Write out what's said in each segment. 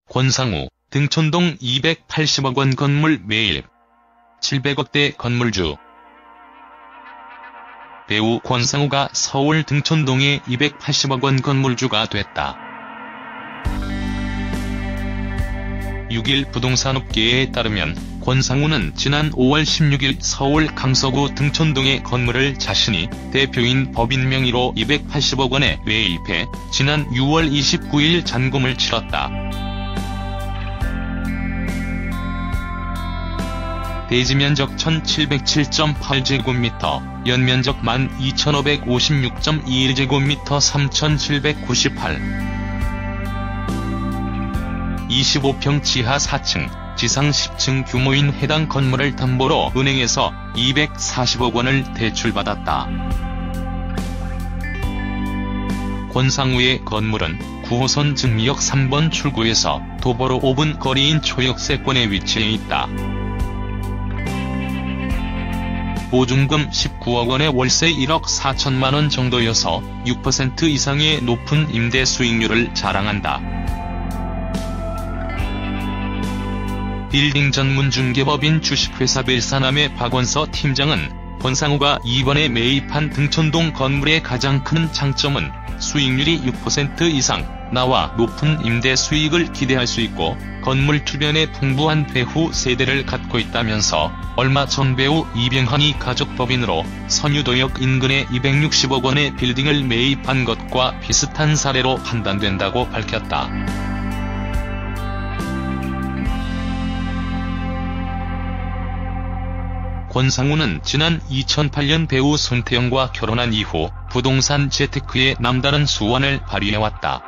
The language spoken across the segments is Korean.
권상우, 등촌동 280억 원 건물 매입. 700억대 건물주. 배우 권상우가 서울 등촌동의 280억 원 건물주가 됐다. 6일 부동산업계에 따르면 권상우는 지난 5월 16일 서울 강서구 등촌동의 건물을 자신이 대표인 법인 명의로 280억 원에 매입해 지난 6월 29일 잔금을 치렀다. 대지면적 1707.8제곱미터, 연면적 12,556.21제곱미터 3,798. 25평 지하 4층, 지상 10층 규모인 해당 건물을 담보로 은행에서 240억 원을 대출받았다. 권상우의 건물은 9호선 증리역 3번 출구에서 도보로 5분 거리인 초역세권에 위치해 있다. 보증금 19억 원에 월세 1억 4천만 원 정도여서 6% 이상의 높은 임대 수익률을 자랑한다. 빌딩 전문 중개법인 주식회사 벨사남의 박원서 팀장은 권상우가 이번에 매입한 등촌동 건물의 가장 큰 장점은 수익률이 6% 이상 나와 높은 임대 수익을 기대할 수 있고 건물 주변에 풍부한 배후 세대를 갖고 있다면서 얼마 전 배우 이병헌이 가족법인으로 선유도역 인근에 260억 원의 빌딩을 매입한 것과 비슷한 사례로 판단된다고 밝혔다. 권상우는 지난 2008년 배우 손태영과 결혼한 이후 부동산 재테크에 남다른 수완을 발휘해왔다.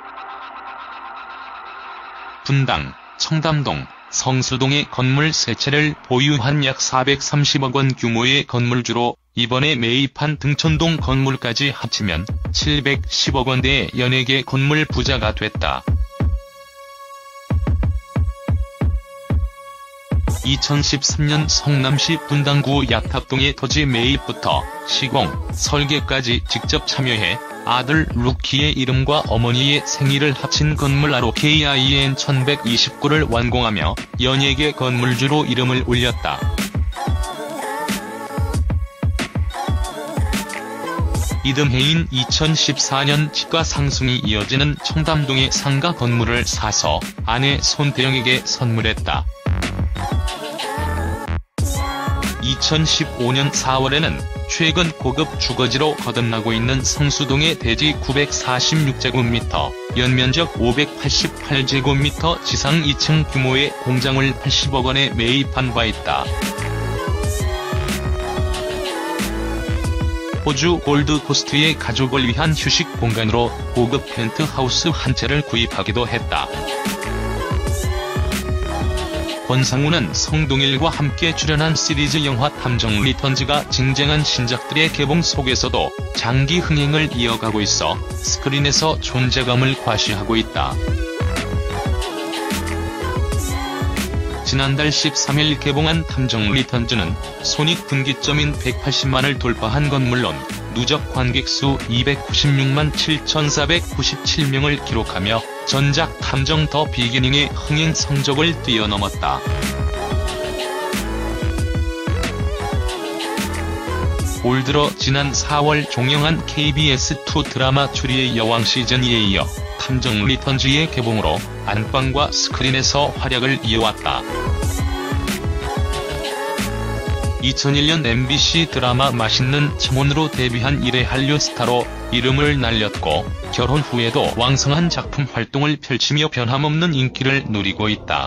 분당, 청담동, 성수동의 건물 3채를 보유한 약 430억 원 규모의 건물주로 이번에 매입한 등촌동 건물까지 합치면 710억 원대의 연예계 건물 부자가 됐다. 2013년 성남시 분당구 야탑동의 토지 매입부터 시공, 설계까지 직접 참여해 아들 루키의 이름과 어머니의 생일을 합친 건물 ROKIN 1129를 완공하며 연예계 건물주로 이름을 올렸다. 이듬해인 2014년 집가 상승이 이어지는 청담동의 상가 건물을 사서 아내 손태영에게 선물했다. 2015년 4월에는 최근 고급 주거지로 거듭나고 있는 성수동의 대지 946제곱미터, 연면적 588제곱미터 지상 2층 규모의 공장을 80억 원에 매입한 바 있다. 호주 골드코스트의 가족을 위한 휴식 공간으로 고급 펜트하우스 한 채를 구입하기도 했다. 권상우는 성동일과 함께 출연한 시리즈 영화 탐정 리턴즈가 쟁쟁한 신작들의 개봉 속에서도 장기 흥행을 이어가고 있어 스크린에서 존재감을 과시하고 있다. 지난달 13일 개봉한 탐정 리턴즈는 손익분기점인 180만을 돌파한 건 물론 누적 관객수 296만 7,497명을 기록하며 전작 탐정 더 비기닝의 흥행 성적을 뛰어넘었다. 올 들어 지난 4월 종영한 KBS2 드라마 추리의 여왕 시즌2에 이어 탐정 리턴즈의 개봉으로 안방과 스크린에서 활약을 이어왔다. 2001년 MBC 드라마 맛있는 첨언으로 데뷔한 이래 한류 스타로 이름을 날렸고 결혼 후에도 왕성한 작품 활동을 펼치며 변함없는 인기를 누리고 있다.